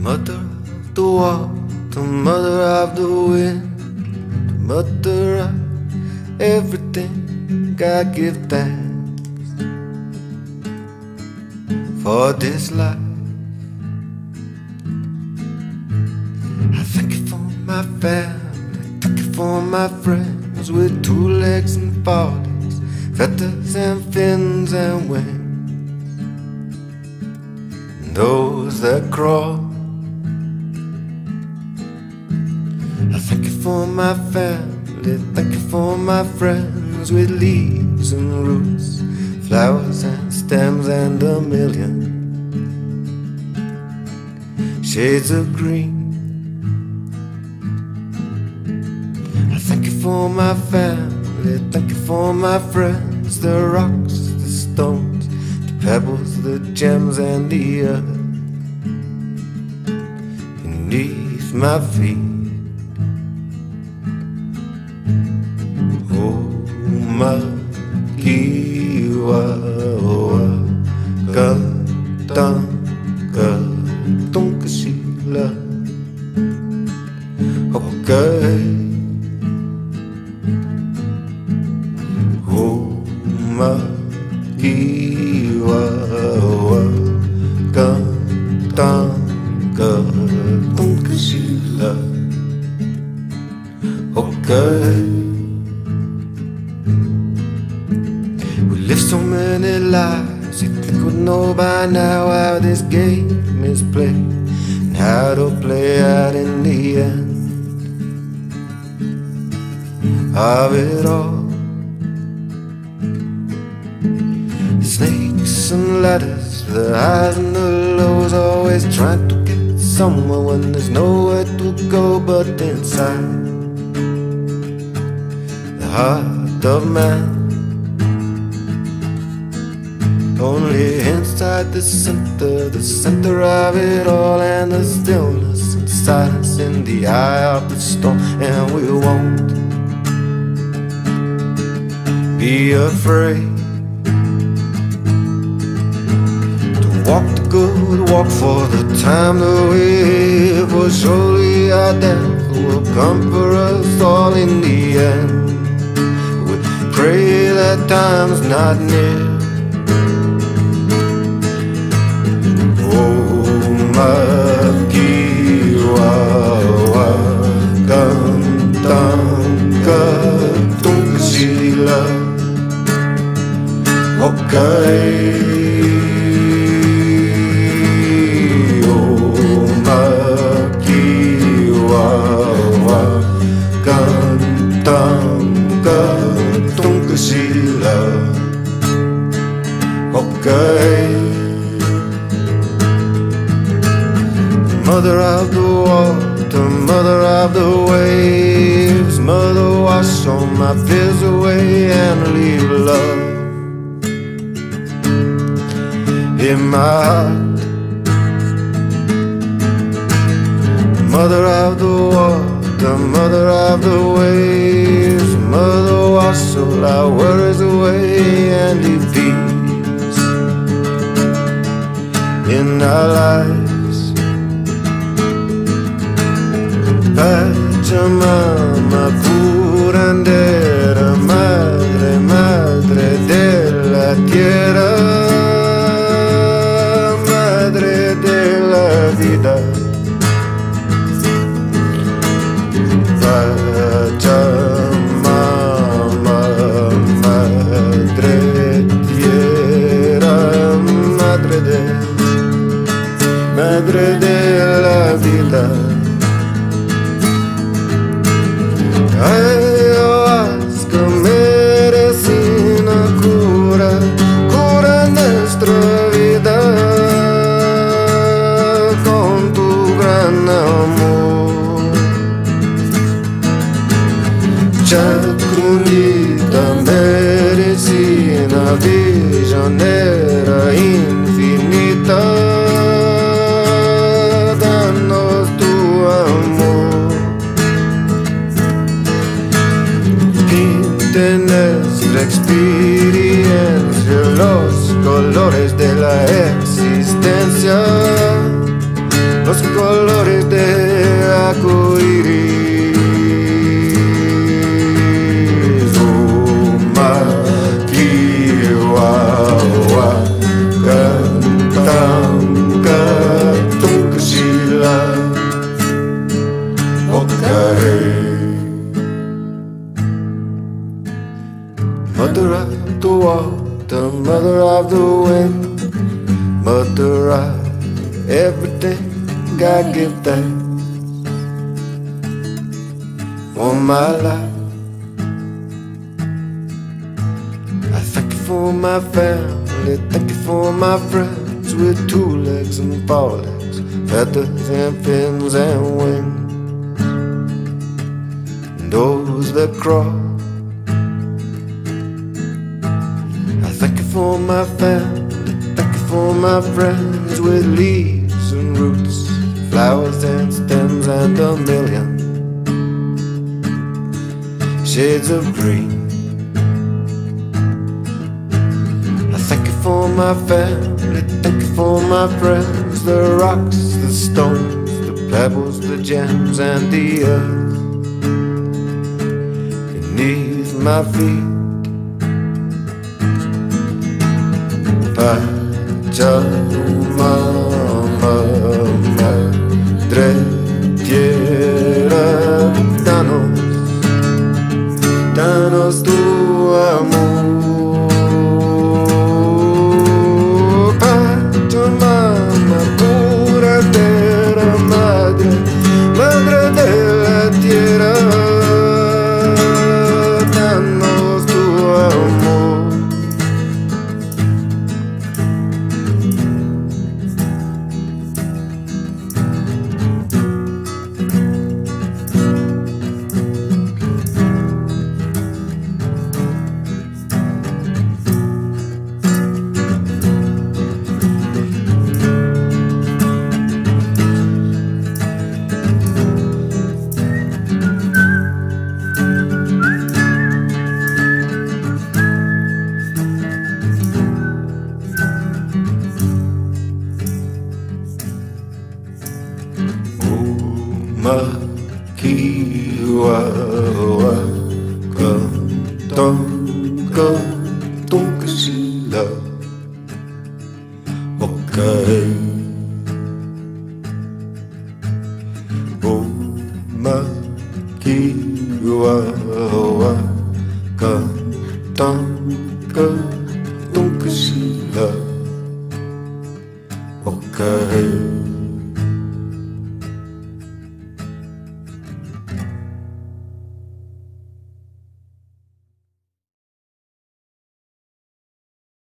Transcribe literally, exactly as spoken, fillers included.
Mother of the water, mother of the wind, mother of everything, God give thanks for this life. I thank you for my family, thank you for my friends with two legs and four legs, feathers and fins and wings, and those that crawl. I thank you for my family, thank you for my friends with leaves and roots, flowers and stems and a million shades of green. I thank you for my family, thank you for my friends, the rocks, the stones, the pebbles, the gems and the earth beneath my feet. Makiwa Katang Katong Kasila. Okay. Oh, Makiwa Katang Katong Kasila. Okay. We live so many lives, you think we'd know by now how this game is played and how to play out in the end of it all. Snakes and ladders, the highs and the lows, always trying to get somewhere when there's nowhere to go but inside the heart of man. Only inside the center, the center of it all, and the stillness and silence in the eye of the storm. And we won't be afraid to walk the good walk for the time that we have, for surely our death will come for us all in the end. We pray that time's not near. Makiwa Katang Katong Kasila. Okay. Oh, Makiwa Katang Katong Kasila. Okay. Mother of the water, mother of the waves, mother, wash all my fears away and leave love in my heart. Mother of the water, mother of the waves, mother, wash all our worries away and leave peace in our lives. Pachamama, curandera, madre, madre de la tierra, madre de la vida. Pachamama, madre tierra, madre de, madre de la vida. Ayahuasca, medicina, cura, cura nuestra vida con tu gran amor. Chacrunita, medicina, visionera, infinita, danos tu amor. De nuestra experiencia, los colores de la existencia, los colores everything I give thanks for my life. I thank you for my family, thank you for my friends with two legs and four legs, feathers and fins and wings, and those that crawl. I thank you for my family, thank you for my friends with leaves and roots, flowers and stems and a million shades of green. I thank you for my family, thank you for my friends, the rocks, the stones, the pebbles, the gems and the earth beneath my feet. Pachamama, Madre Tierra, danos, danos tu amor. Pachamama, pura tierra, madre, madre de la tierra, danos tu amor. Makiwawa kantong kantong kasila. Okay. Oh, makiwawa kantong kantong kasila. Okay.